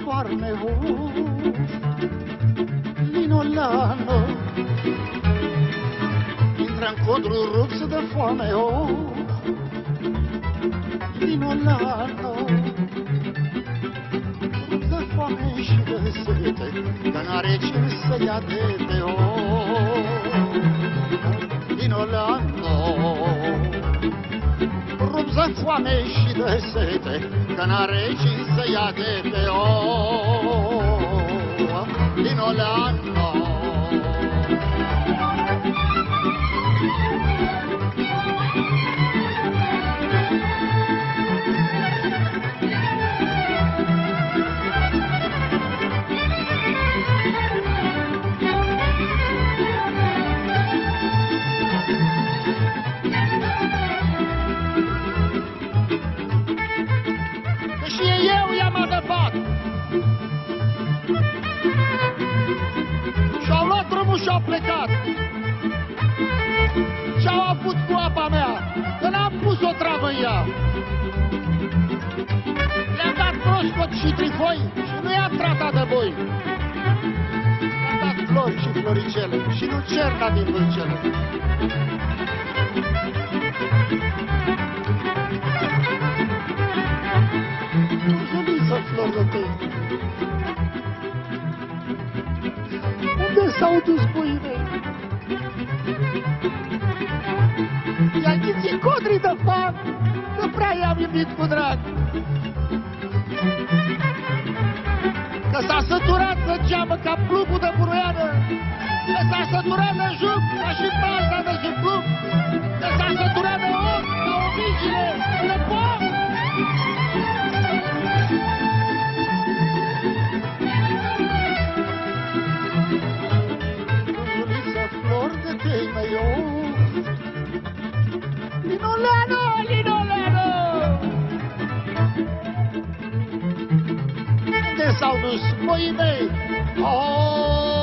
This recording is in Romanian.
toarne, Linolano, intră în codru rupți de foame, Linolano, rupți de foame și de sete, că n-are cine să ia de pe Linolano, rupți de foame și de sete, că n-are cine să ia de pe Linolano. Și-au plecat și-au avut cu apa mea, că n-am pus o travă în ea. Le-am dat proșcot și trifoi și nu i-am tratat de boi. Le-am dat flori și floricele și nu cerna din vâlcele. Zuliță, flori de tăi, unde s-au dus puii mei? I-a ghițit codrii de fan, că prea i-am iubit cu drag. Că s-a săturat să geamă ca plugul de buruiană, că s-a săturat de juc ca și balta de sub plug, că s-a săturat de ochi ca omigile de pom. Linolano, Linolano! Unde s-au dus moii mei? Oh!